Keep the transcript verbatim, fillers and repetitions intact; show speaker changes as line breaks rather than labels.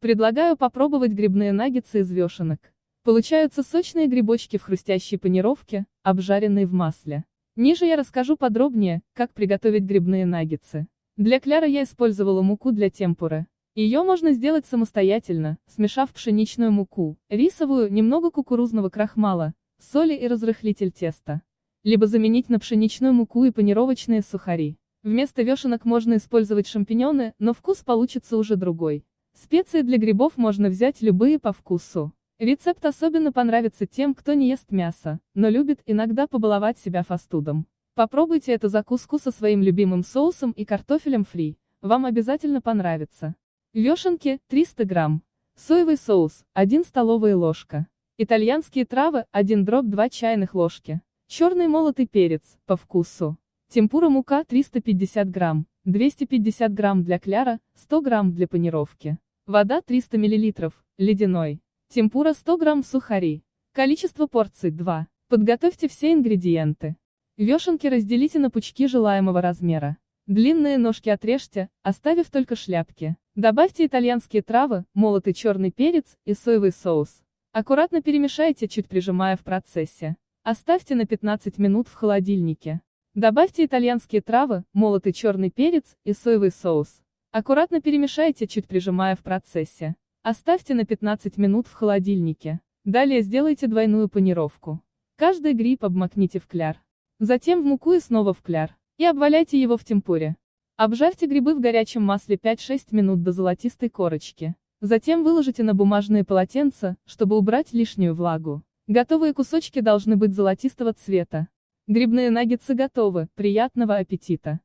Предлагаю попробовать грибные наггетсы из вешенок. Получаются сочные грибочки в хрустящей панировке, обжаренные в масле. Ниже я расскажу подробнее, как приготовить грибные наггетсы. Для кляра я использовала муку для темпуры. Ее можно сделать самостоятельно, смешав пшеничную муку, рисовую, немного кукурузного крахмала, соли и разрыхлитель теста. Либо заменить на пшеничную муку и панировочные сухари. Вместо вешенок можно использовать шампиньоны, но вкус получится уже другой. Специи для грибов можно взять любые по вкусу. Рецепт особенно понравится тем, кто не ест мясо, но любит иногда побаловать себя фастфудом. Попробуйте эту закуску со своим любимым соусом и картофелем фри, вам обязательно понравится. Вешенки – триста грамм. Соевый соус – одна столовая ложка. Итальянские травы – один дробь два чайных ложки. Черный молотый перец, по вкусу. Темпура мука триста пятьдесят грамм, двести пятьдесят грамм для кляра, сто грамм для панировки. Вода триста миллилитров, ледяной. Темпура сто грамм сухари. Количество порций два. Подготовьте все ингредиенты. Вешенки разделите на пучки желаемого размера. Длинные ножки отрежьте, оставив только шляпки. Добавьте итальянские травы, молотый черный перец и соевый соус. Аккуратно перемешайте, чуть прижимая в процессе. Оставьте на пятнадцать минут в холодильнике. Добавьте итальянские травы, молотый черный перец и соевый соус. Аккуратно перемешайте, чуть прижимая в процессе. Оставьте на пятнадцать минут в холодильнике. Далее сделайте двойную панировку. Каждый гриб обмакните в кляр. Затем в муку и снова в кляр. И обваляйте его в темпуре. Обжарьте грибы в горячем масле пять-шесть минут до золотистой корочки. Затем выложите на бумажные полотенца, чтобы убрать лишнюю влагу. Готовые кусочки должны быть золотистого цвета. Грибные наггетсы готовы, приятного аппетита!